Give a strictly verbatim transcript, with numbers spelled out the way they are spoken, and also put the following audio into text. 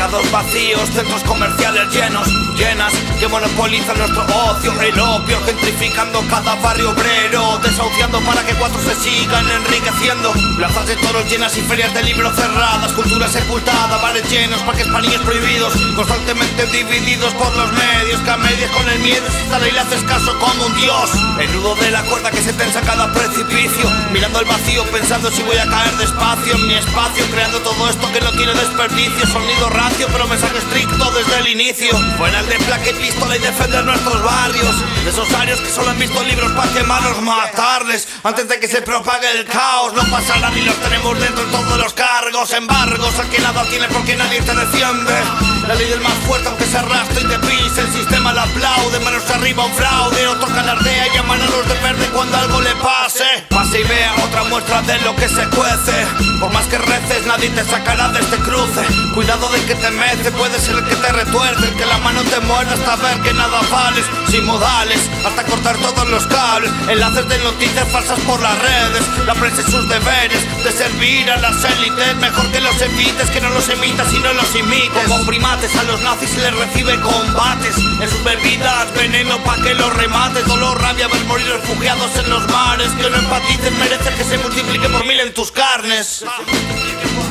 Mercados vacíos, centros comerciales llenos, llenas, que monopolizan nuestro ocio. El opio gentrificando cada barrio obrero, desahuciando para que cuatro se sigan enriqueciendo. Plazas de toros llenas y ferias de libros cerradas, cultura sepultada, bares llenos, parques para niños prohibidos, constantemente divididos por los medios, que a medias con el miedo se instala y le haces caso como un dios. El nudo de la cuerda que se tensa cada precipicio, mirando el vacío pensando si voy a caer despacio en mi espacio, creando todo esto que no tiene desperdicio. Sonido rancio pero mensaje estricto desde el inicio. Fuera el de placa y pistola y defender nuestros barrios, de esos arios que solo han visto libros para quemarlos, matarles antes de que se propague el caos. No pasará ni los tenemos dentro en todos los cargos, embargos al que nada tiene porque nadie te defiende. La ley del más fuerte aunque se arrastre y te pise, el sistema la aplaude, manos arriba un fraude, otro calardea y llaman a los de verde cuando algo le pase. Pase y vea otra muestra de lo que se cuece, por más que reces nadie te sacará de este cruce. Cuidado del que te mece, puede ser el que te retuerce, el que la mano te muerde hasta ver que nada vales, sin modales, hasta cortar todos los cables, enlaces de noticias falsas por las redes, la prensa y sus deberes de servir a las élites, mejor que los evites, que no los emitas y no los imites. Como primates a los nazis se les recibe combates, en sus bebidas veneno pa' que los remates, dolor, rabia, ver morir refugiados en los mares, que no empatices, mereces que se multiplique por mil en tus carnes.